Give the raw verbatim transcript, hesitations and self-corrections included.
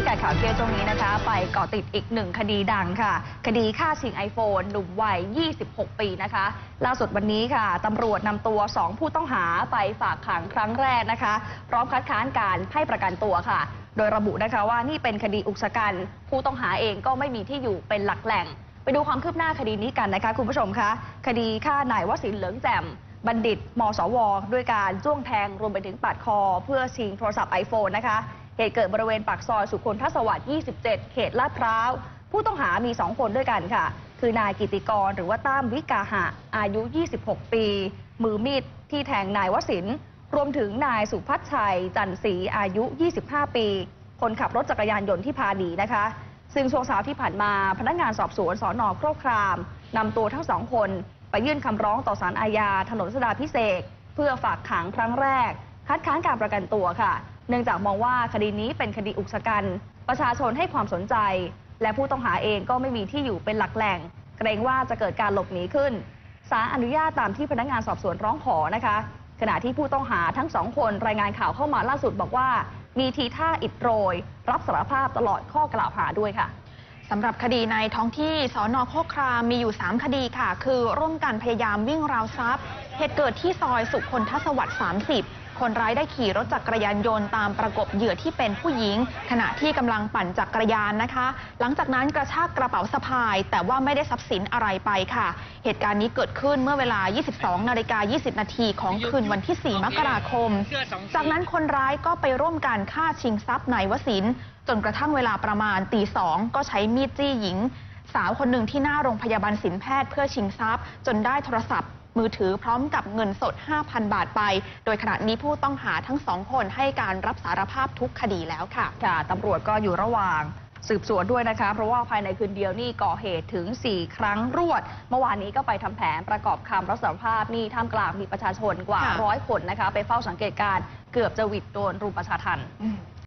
กัดข่าวเที่ยงช่วงนี้นะคะไปเกาะติดอีกหนึ่งคดีดังค่ะคดีฆ่าชิง ไอโฟน หนุ่มวัย ยี่สิบหก ปีนะคะล่าสุดวันนี้ค่ะตำรวจนำตัวสองผู้ต้องหาไปฝากขังครั้งแรกนะคะพร้อมคัดค้านการให้ประกันตัวค่ะโดยระบุนะคะว่านี่เป็นคดีอุกชะกันผู้ต้องหาเองก็ไม่มีที่อยู่เป็นหลักแหล่งไปดูความคืบหน้าคดีนี้กันนะคะคุณผู้ชมคะคดีฆ่านายวศิลป์เหลืองแจ่มบัณฑิตมสวด้วยการจ้วงแทงรวมไปถึงปาดคอเพื่อชิงโทรศัพท์ ไอโฟน นะคะเหตุเกิดบริเวณปากซอยสุคนทศวรรษ ยี่สิบเจ็ด เขตลาดพร้าวผู้ต้องหามีสองคนด้วยกันค่ะคือนายกิติกรหรือว่าตั้มวิกาหะอายุ ยี่สิบหก ปีมือมีดที่แทงนายวศิลป์รวมถึงนายสุพัชชัยจันทร์ศรีอายุ ยี่สิบห้า ปีคนขับรถจักรยานยนต์ที่พาหนีนะคะซึ่งช่วงเช้าที่ผ่านมาพนักงานสอบสวนสน.โครครามนำตัวทั้งสองคนไปยื่นคำร้องต่อศาลอาญาถนนรัชดาภิเษกเพื่อฝากขังครั้งแรกคัดค้านการประกันตัวค่ะเนื่องจากมองว่าคดีนี้เป็นคดีอุกชะกันประชาชนให้ความสนใจและผู้ต้องหาเองก็ไม่มีที่อยู่เป็นหลักแหล่งเกรงว่าจะเกิดการหลบหนีขึ้นศาลอนุญาตตามที่พนักงานสอบสวนร้องขอนะคะขณะที่ผู้ต้องหาทั้งสองคนรายงานข่าวเข้ามาล่าสุดบอกว่ามีทีท่าอิดโรยรับสารภาพตลอดข้อกล่าวหาด้วยค่ะสำหรับคดีในท้องที่สน.โคกครามมีอยู่สามคดีค่ะคือร่วมกันพยายามวิ่งราวทรัพย์เหตุเกิดที่ซอยสุคนทศวรรษ สามสิบคนร้ายได้ขี่รถจักรยานยนต์ตามประกบเหยื่อที่เป็นผู้หญิงขณะที่กำลังปั่นจักรยานนะคะหลังจากนั้นกระชากกระเป๋าสะพายแต่ว่าไม่ได้ทรัพย์สินอะไรไปค่ะเหตุการณ์นี้เกิดขึ้นเมื่อเวลา ยี่สิบสองนาฬิกายี่สิบนาทีของคืนวันที่สี่มกราคมจากนั้นคนร้ายก็ไปร่วมกันฆ่าชิงทรัพย์นายวศิลป์จนกระทั่งเวลาประมาณตีสองก็ใช้มีดจี้หญิงสาวคนหนึ่งที่หน้าโรงพยาบาลศิลป์แพทย์เพื่อชิงทรัพย์จนได้โทรศัพท์มือถือพร้อมกับเงินสด ห้าพัน บาทไปโดยขณะนี้ผู้ต้องหาทั้งสองคนให้การรับสารภาพทุกคดีแล้วค่ะค่ะตำรวจก็อยู่ระหว่างสืบสวนด้วยนะคะเพราะว่าภายในคืนเดียวนี่ก่อเหตุถึงสี่ครั้งรวดเมื่อวานนี้ก็ไปทำแผนประกอบคำรับสารภาพนี่ท่ามกลางมีประชาชนกว่าร้อยคนนะคะไปเฝ้าสังเกตการณ์เกือบจะหวิดโดนรุมประชาทัณฑ์